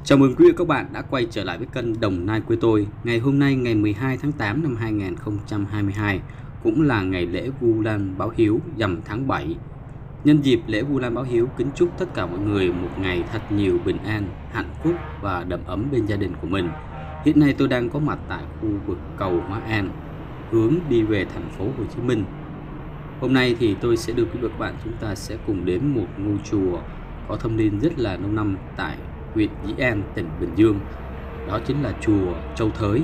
Chào mừng quý vị và các bạn đã quay trở lại với kênh Đồng Nai quê tôi. Ngày hôm nay ngày 12 tháng 8 năm 2022 cũng là ngày lễ Vu Lan Báo Hiếu rằm tháng 7. Nhân dịp lễ Vu Lan Báo Hiếu, kính chúc tất cả mọi người một ngày thật nhiều bình an, hạnh phúc và đầm ấm bên gia đình của mình. Hiện nay tôi đang có mặt tại khu vực cầu Hóa An, hướng đi về thành phố Hồ Chí Minh. Hôm nay thì tôi sẽ đưa quý vị và các bạn chúng ta sẽ cùng đến một ngôi chùa có thâm niên rất là lâu năm tại huyện Dĩ An, tỉnh Bình Dương. Đó chính là chùa Châu Thới.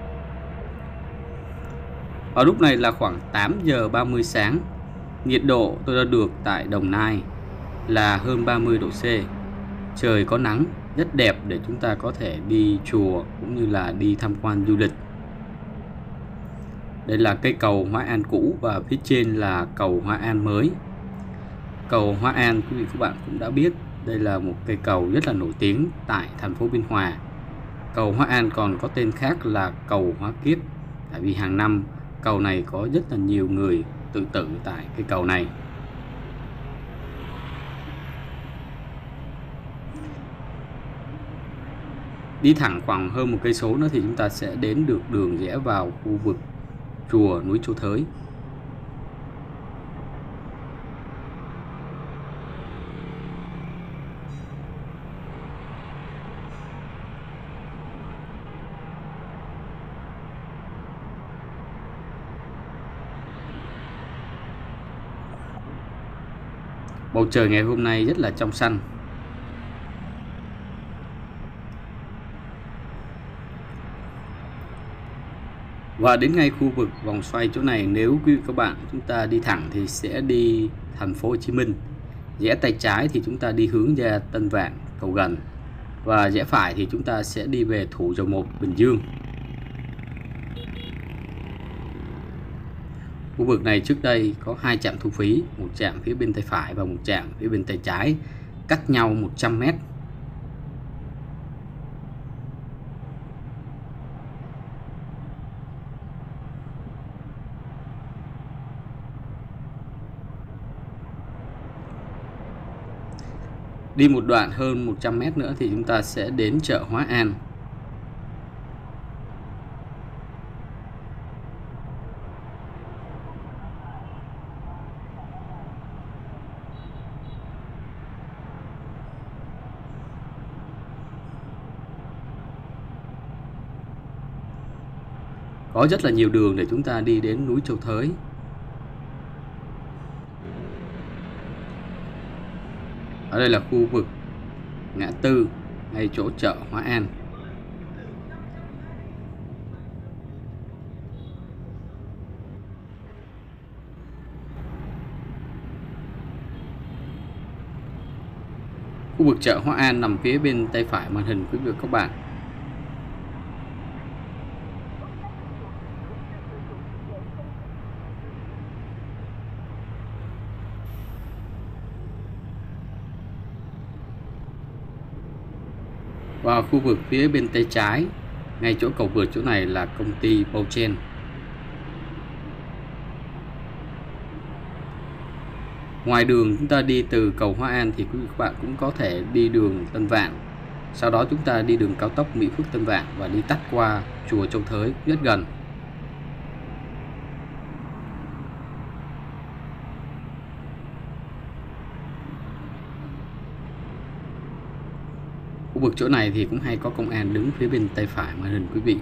Ở lúc này là khoảng 8 giờ 30 sáng. Nhiệt độ tôi đã được tại Đồng Nai là hơn 30 độ C. Trời có nắng, rất đẹp để chúng ta có thể đi chùa cũng như là đi tham quan du lịch. Đây là cây cầu Hóa An cũ và phía trên là cầu Hóa An mới. Cầu Hóa An quý vị các bạn cũng đã biết, đây là một cây cầu rất là nổi tiếng tại thành phố Biên Hòa. Cầu Hóa An còn có tên khác là cầu Hóa Kiếp, tại vì hàng năm cầu này có rất là nhiều người tự tử tại cây cầu này. Đi thẳng khoảng hơn một cây số nữa thì chúng ta sẽ đến được đường rẽ vào khu vực chùa núi Châu Thới. Bầu trời ngày hôm nay rất là trong xanh. Và đến ngay khu vực vòng xoay chỗ này, nếu quý vị các bạn chúng ta đi thẳng thì sẽ đi thành phố Hồ Chí Minh. Rẽ tay trái thì chúng ta đi hướng ra Tân Vạn, Cầu Gần. Và rẽ phải thì chúng ta sẽ đi về Thủ Dầu Một, Bình Dương. Khu vực này trước đây có 2 trạm thu phí, một trạm phía bên tay phải và một trạm phía bên tay trái, cách nhau 100 m. Đi một đoạn hơn 100 m nữa thì chúng ta sẽ đến chợ Hóa An. Có rất là nhiều đường để chúng ta đi đến núi Châu Thới. Ở đây là khu vực ngã tư ngay chỗ chợ Hóa An. Khu vực chợ Hóa An nằm phía bên tay phải màn hình quý vị và các bạn. Và khu vực phía bên tay trái, ngay chỗ cầu vượt chỗ này là công ty Bouchen. Ngoài đường chúng ta đi từ cầu Hóa An thì quý vị các bạn cũng có thể đi đường Tân Vạn. Sau đó chúng ta đi đường cao tốc Mỹ Phước Tân Vạn và đi tắt qua chùa Châu Thới rất gần. Khu vực chỗ này thì cũng hay có công an đứng phía bên tay phải màn hình quý vị.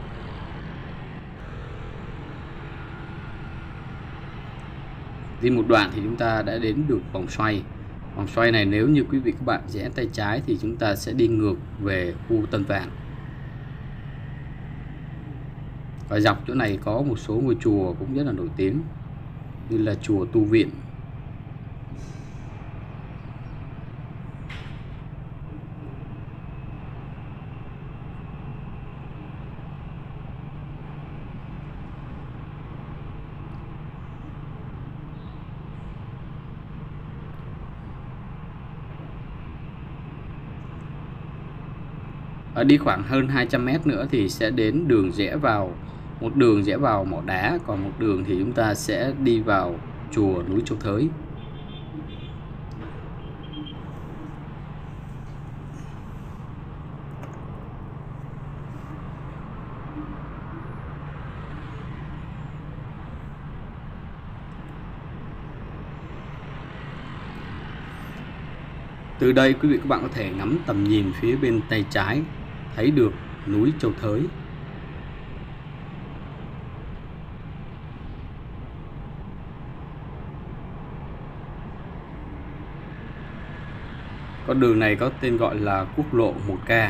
Đi một đoạn thì chúng ta đã đến được vòng xoay. Vòng xoay này nếu như quý vị các bạn rẽ tay trái thì chúng ta sẽ đi ngược về khu Tân Vạn. Và dọc chỗ này có một số ngôi chùa cũng rất là nổi tiếng, như là chùa Tu Viện. Đi khoảng hơn 200 m nữa thì sẽ đến đường rẽ vào, một đường rẽ vào mỏ đá, còn một đường thì chúng ta sẽ đi vào chùa núi Châu Thới. Từ đây quý vị các bạn có thể ngắm tầm nhìn phía bên tay trái, thấy được núi Châu Thới. Con đường này có tên gọi là quốc lộ 1K.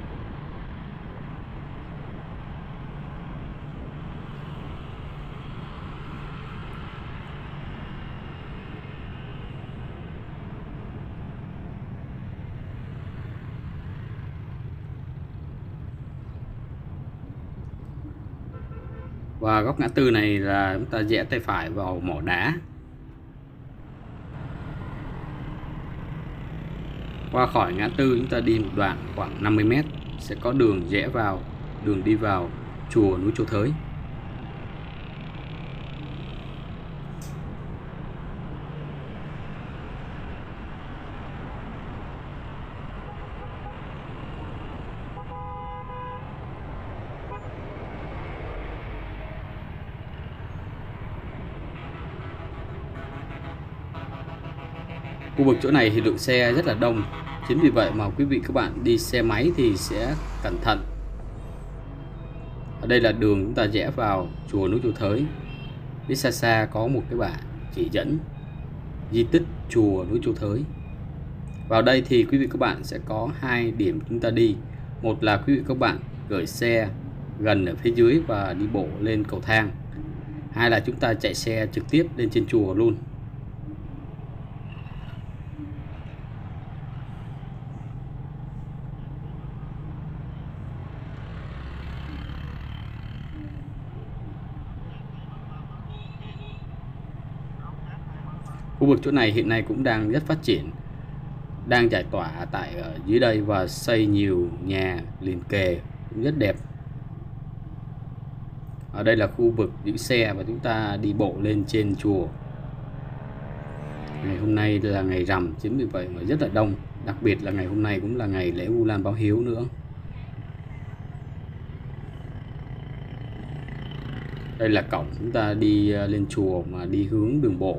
Và góc ngã tư này là chúng ta rẽ tay phải vào mỏ đá. Qua khỏi ngã tư chúng ta đi một đoạn khoảng 50 m sẽ có đường rẽ vào, đường đi vào chùa núi Châu Thới. Khu vực chỗ này thì lượng xe rất là đông, chính vì vậy mà quý vị các bạn đi xe máy thì sẽ cẩn thận. Ở đây là đường chúng ta rẽ vào chùa núi Châu Thới. Phía xa xa có một cái bảng chỉ dẫn di tích chùa núi Châu Thới. Vào đây thì quý vị các bạn sẽ có hai điểm chúng ta đi. Một là quý vị các bạn gửi xe gần ở phía dưới và đi bộ lên cầu thang. Hai là chúng ta chạy xe trực tiếp lên trên chùa luôn. Khu vực chỗ này hiện nay cũng đang rất phát triển, đang giải tỏa tại ở dưới đây và xây nhiều nhà liền kề cũng rất đẹp. Ở đây là khu vực giữ xe và chúng ta đi bộ lên trên chùa. Ngày hôm nay là ngày rằm, chính vì vậy mà rất là đông, đặc biệt là ngày hôm nay cũng là ngày lễ Vu Lan báo hiếu nữa. Đây là cổng chúng ta đi lên chùa mà đi hướng đường bộ.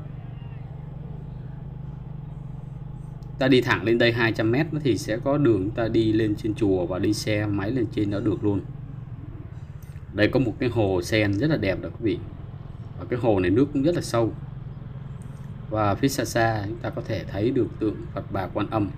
Ta đi thẳng lên đây 200 m thì sẽ có đường chúng ta đi lên trên chùa và đi xe máy lên trên đó được luôn. Đây có một cái hồ sen rất là đẹp đó quý vị. Và cái hồ này nước cũng rất là sâu. Và phía xa xa chúng ta có thể thấy được tượng Phật Bà Quan Âm.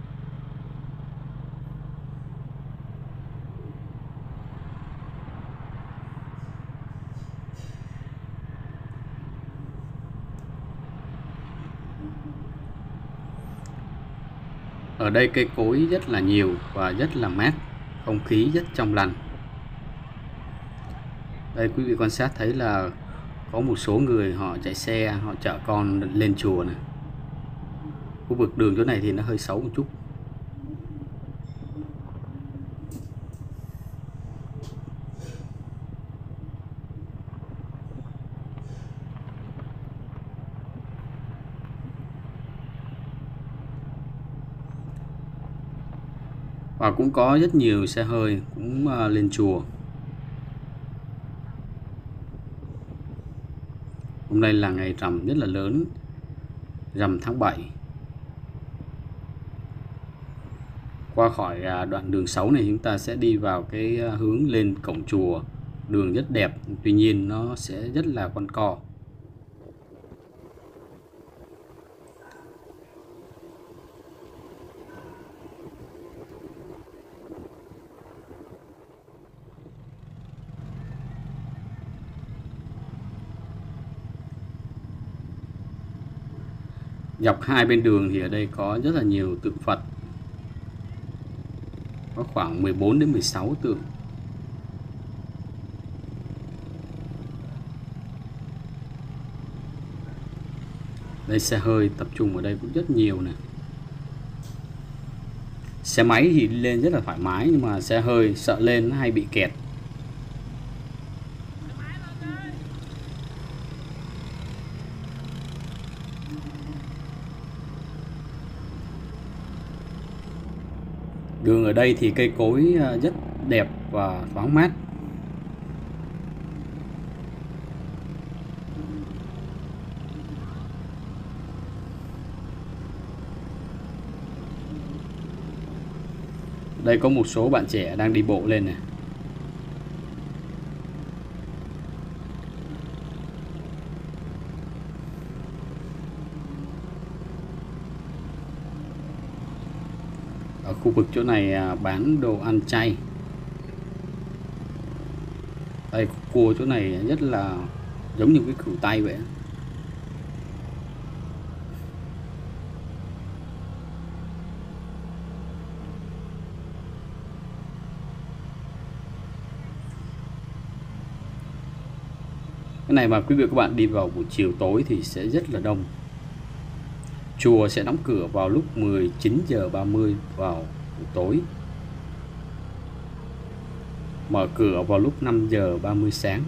Ở đây cây cối rất là nhiều và rất là mát, không khí rất trong lành. Đây quý vị quan sát thấy là có một số người họ chạy xe, họ chở con lên chùa này. Khu vực đường chỗ này thì nó hơi xấu một chút. Và cũng có rất nhiều xe hơi cũng lên chùa. Hôm nay là ngày rằm rất là lớn, rằm tháng 7. Qua khỏi đoạn đường 6 này chúng ta sẽ đi vào cái hướng lên cổng chùa. Đường rất đẹp, tuy nhiên nó sẽ rất là quanh co. Dọc hai bên đường thì ở đây có rất là nhiều tượng Phật. Có khoảng 14 đến 16 tượng. Đây xe hơi tập trung ở đây cũng rất nhiều nè. Xe máy thì đi lên rất là thoải mái, nhưng mà xe hơi sợ lên nó hay bị kẹt. Đường ở đây thì cây cối rất đẹp và thoáng mát. Đây có một số bạn trẻ đang đi bộ lên này. Ở khu vực chỗ này bán đồ ăn chay. Đây, cua chỗ này rất là giống như cái cửu tay vậy. Cái này mà quý vị các bạn đi vào buổi chiều tối thì sẽ rất là đông. Chùa sẽ đóng cửa vào lúc 19h30 vào buổi tối, mở cửa vào lúc 5h30 sáng.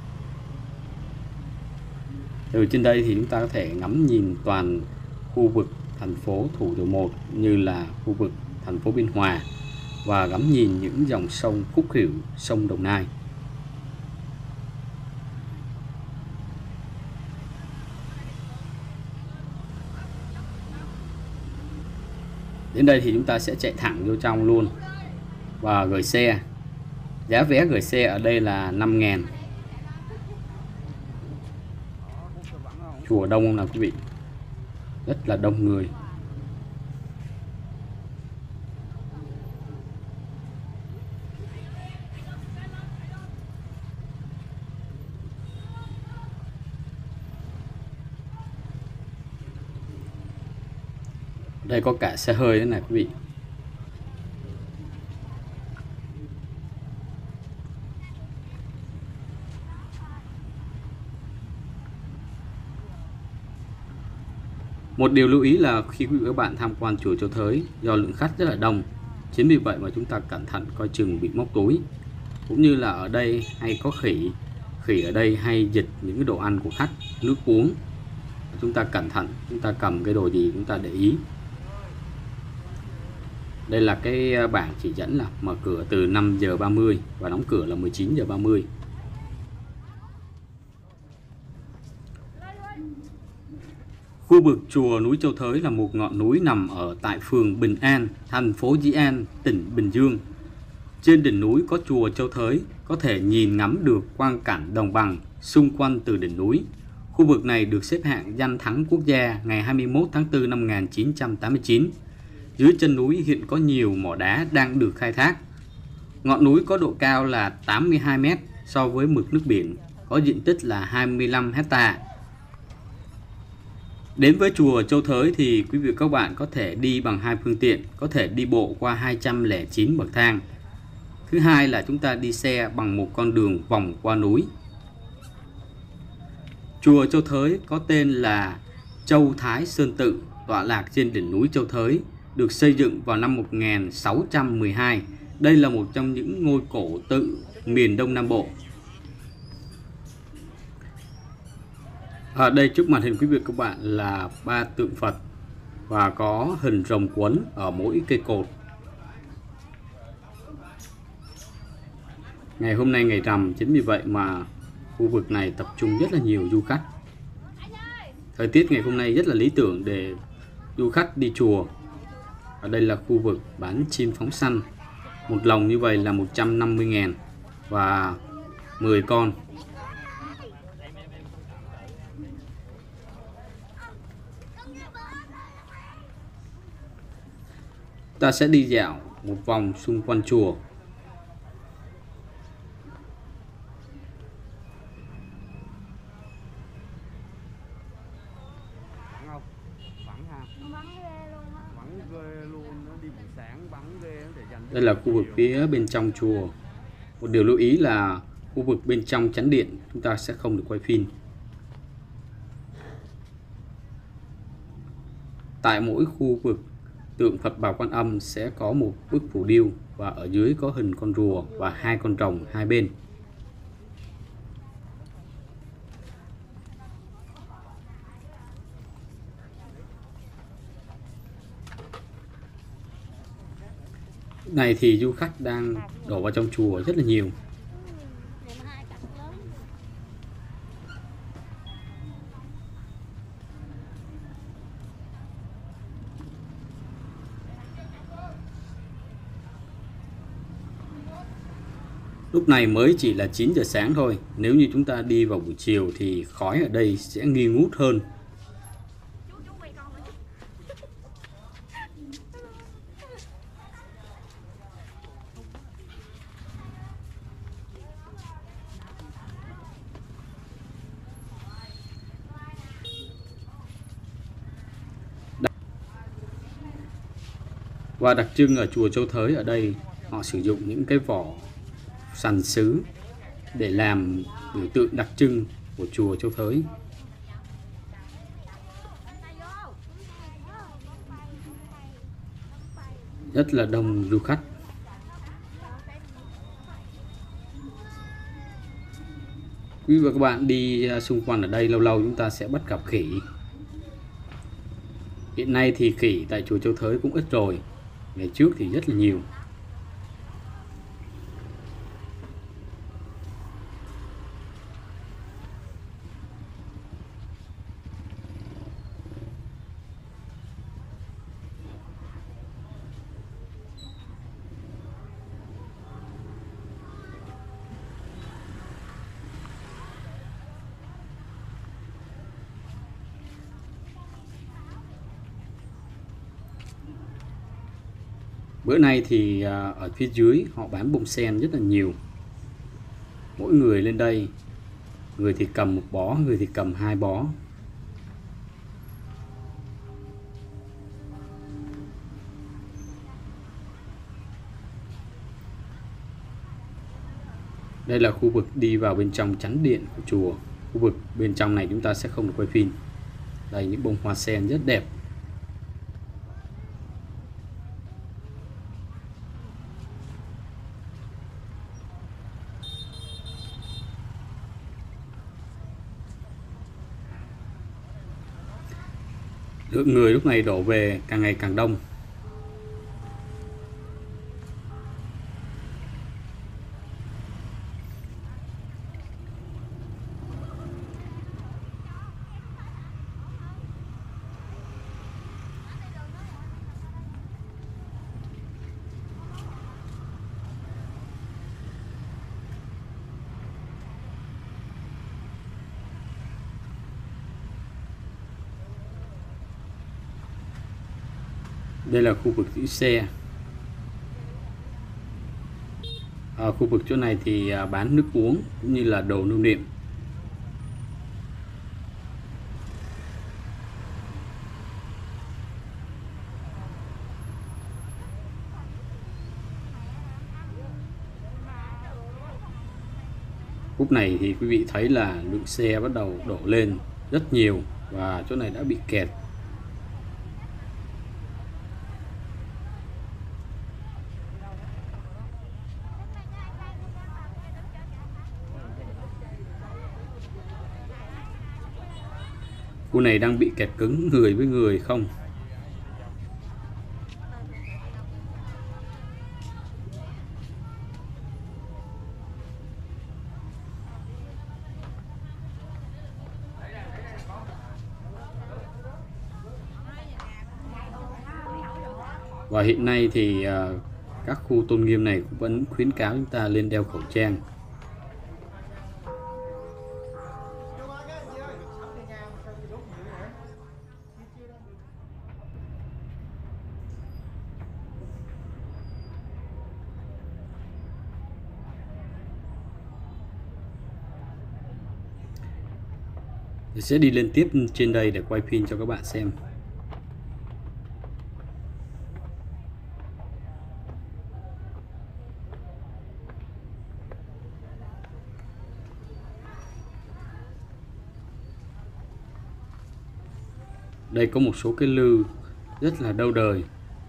Từ trên đây thì chúng ta có thể ngắm nhìn toàn khu vực thành phố Thủ Dầu Một, như là khu vực thành phố Biên Hòa, và ngắm nhìn những dòng sông Khúc Khỉu, sông Đồng Nai. Đến đây thì chúng ta sẽ chạy thẳng vô trong luôn và gửi xe. Giá vé gửi xe ở đây là 5.000. Chùa đông không nào quý vị? Rất là đông người. Đây có cả xe hơi nữa này quý vị. Một điều lưu ý là khi quý vị các bạn tham quan chùa Châu Thới, do lượng khách rất là đông, chính vì vậy mà chúng ta cẩn thận coi chừng bị móc túi. Cũng như là ở đây hay có khỉ, khỉ ở đây hay giật những cái đồ ăn của khách, nước uống. Chúng ta cẩn thận, chúng ta cầm cái đồ gì chúng ta để ý. Đây là cái bảng chỉ dẫn là mở cửa từ 5h30 và đóng cửa là 19h30. Khu vực chùa núi Châu Thới là một ngọn núi nằm ở tại phường Bình An, thành phố Dĩ An, tỉnh Bình Dương. Trên đỉnh núi có chùa Châu Thới, có thể nhìn ngắm được quang cảnh đồng bằng xung quanh từ đỉnh núi. Khu vực này được xếp hạng danh thắng quốc gia ngày 21 tháng 4 năm 1989. Dưới chân núi hiện có nhiều mỏ đá đang được khai thác. Ngọn núi có độ cao là 82 m so với mực nước biển, có diện tích là 25 hectare. Đến với chùa Châu Thới thì quý vị các bạn có thể đi bằng hai phương tiện, có thể đi bộ qua 209 bậc thang. Thứ hai là chúng ta đi xe bằng một con đường vòng qua núi. Chùa Châu Thới có tên là Châu Thái Sơn Tự, tọa lạc trên đỉnh núi Châu Thới, được xây dựng vào năm 1612. Đây là một trong những ngôi cổ tự miền Đông Nam Bộ. Ở đây trước màn hình quý vị các bạn là 3 tượng Phật và có hình rồng quấn ở mỗi cây cột. Ngày hôm nay ngày rằm, chính vì vậy mà khu vực này tập trung rất là nhiều du khách. Thời tiết ngày hôm nay rất là lý tưởng để du khách đi chùa. Ở đây là khu vực bán chim phóng săn. Một lồng như vậy là 150.000 và 10 con. Ta sẽ đi dạo một vòng xung quanh chùa. Đây là khu vực phía bên trong chùa. Một điều lưu ý là khu vực bên trong chánh điện chúng ta sẽ không được quay phim. Tại mỗi khu vực tượng Phật Bà Quan Âm sẽ có một bức phù điêu và ở dưới có hình con rùa và hai con rồng hai bên. Này thì du khách đang đổ vào trong chùa rất là nhiều. Lúc này mới chỉ là 9 giờ sáng thôi. Nếu như chúng ta đi vào buổi chiều thì khói ở đây sẽ nghi ngút hơn. Và đặc trưng ở chùa Châu Thới ở đây, họ sử dụng những cái vỏ sàn sứ để làm biểu tượng đặc trưng của chùa Châu Thới. Rất là đông du khách. Quý vị và các bạn đi xung quanh ở đây lâu lâu chúng ta sẽ bắt gặp khỉ. Hiện nay thì khỉ tại chùa Châu Thới cũng ít rồi, ngày trước thì rất là nhiều. Bữa nay thì ở phía dưới họ bán bông sen rất là nhiều. Mỗi người lên đây, người thì cầm một bó, người thì cầm 2 bó. Đây là khu vực đi vào bên trong chánh điện của chùa. Khu vực bên trong này chúng ta sẽ không được quay phim. Đây những bông hoa sen rất đẹp. Lượng người lúc này đổ về càng ngày càng đông. Đây là khu vực giữ xe. Ở khu vực chỗ này thì bán nước uống cũng như là đồ lưu niệm. Lúc này thì quý vị thấy là lượng xe bắt đầu đổ lên rất nhiều và chỗ này đã bị kẹt. Khu này đang bị kẹt cứng người với người không. Và hiện nay thì các khu tôn nghiêm này cũng vẫn khuyến cáo chúng ta lên đeo khẩu trang. Tôi sẽ đi lên tiếp trên đây để quay phim cho các bạn xem. Đây có một số cái lư rất là lâu đời.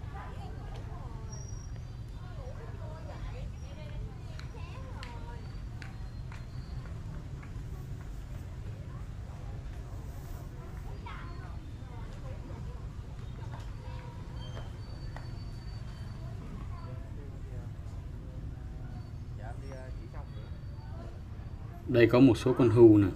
Đây có một số con hươu nè.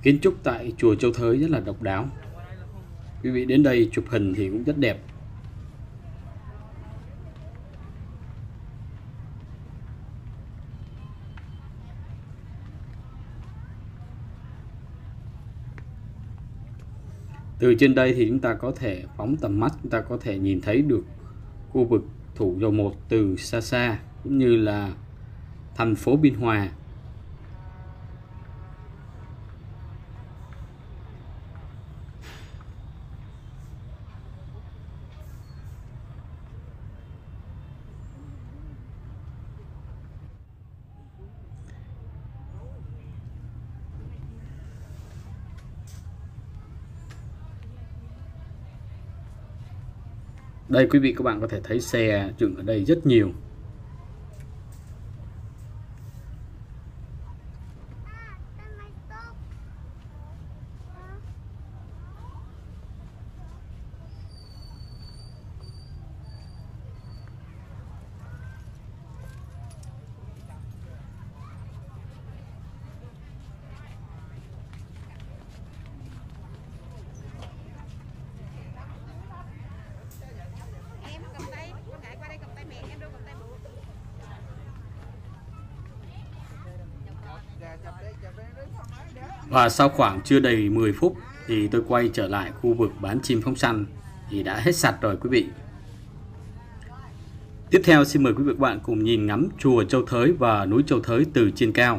Kiến trúc tại chùa Châu Thới rất là độc đáo. Quý vị đến đây chụp hình thì cũng rất đẹp. Từ trên đây thì chúng ta có thể phóng tầm mắt, chúng ta có thể nhìn thấy được khu vực Thủ Dầu Một từ xa xa, cũng như là thành phố Biên Hòa. Đây quý vị các bạn có thể thấy xe dựng ở đây rất nhiều. Và sau khoảng chưa đầy 10 phút thì tôi quay trở lại khu vực bán chim phóng săn thì đã hết sạch rồi quý vị. Tiếp theo xin mời quý vị các bạn cùng nhìn ngắm chùa Châu Thới và núi Châu Thới từ trên cao.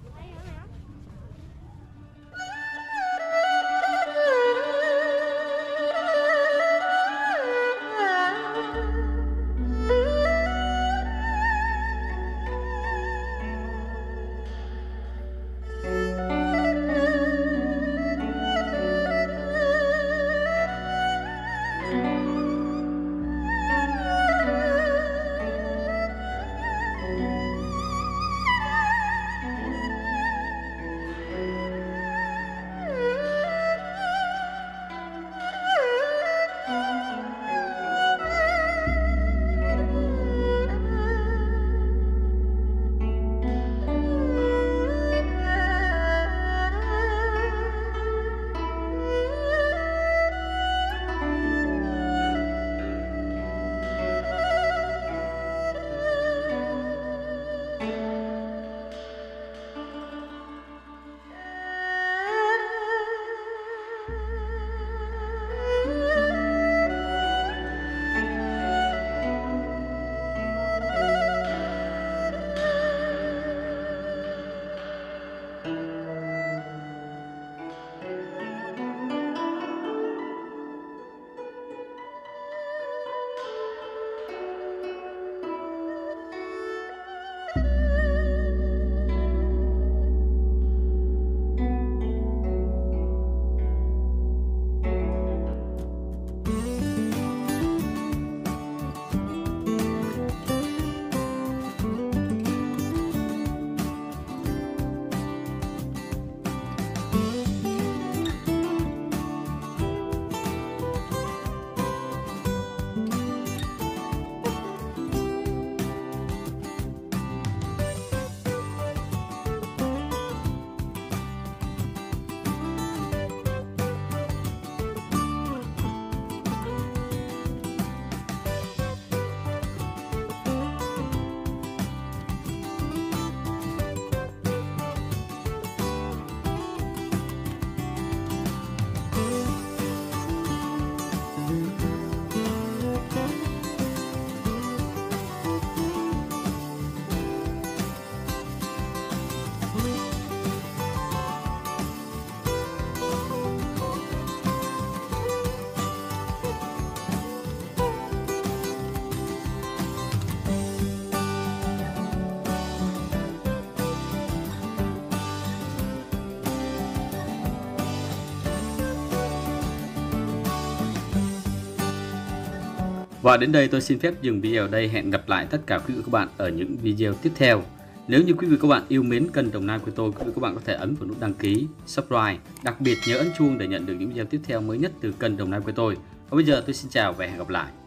Và đến đây tôi xin phép dừng video ở đây. Hẹn gặp lại tất cả quý vị và các bạn ở những video tiếp theo. Nếu như quý vị và các bạn yêu mến kênh Đồng Nai của tôi, quý vị và các bạn có thể ấn vào nút đăng ký, subscribe, đặc biệt nhớ ấn chuông để nhận được những video tiếp theo mới nhất từ kênh Đồng Nai của tôi. Và bây giờ tôi xin chào và hẹn gặp lại.